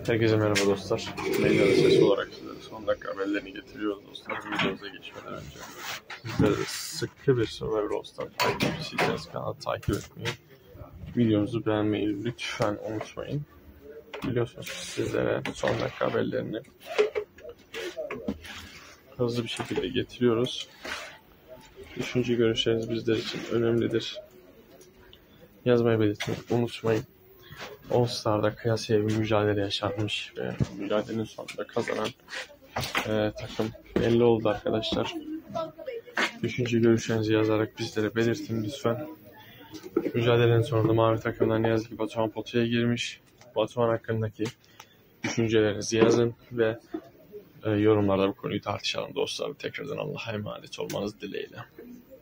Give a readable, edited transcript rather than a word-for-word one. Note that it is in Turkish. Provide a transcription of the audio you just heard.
Herkese merhaba dostlar. Meydana sesi olarak sizlere son dakika haberlerini getiriyoruz dostlar. Videomuza geçmeden önce sizlere sıkı bir Survivor All-Star takipçisiyseniz kanalı takip etmeyi, videomuzu beğenmeyi lütfen unutmayın. Biliyorsunuz sizlere son dakika haberlerini hızlı bir şekilde getiriyoruz. Düşünce görüşleriniz bizler için önemlidir. Yazmayı belirtmeyi unutmayın. All Star'da kıyasıya bir mücadele yaşanmış ve mücadelenin sonunda kazanan takım belli oldu arkadaşlar. Düşünce görüşlerinizi yazarak bizlere belirtin lütfen. Mücadelenin sonunda mavi takımdan ne yazık ki Batuhan potaya girmiş. Batuhan hakkındaki düşüncelerinizi yazın ve yorumlarda bu konuyu tartışalım dostlar. Tekrardan Allah'a emanet olmanız dileğiyle.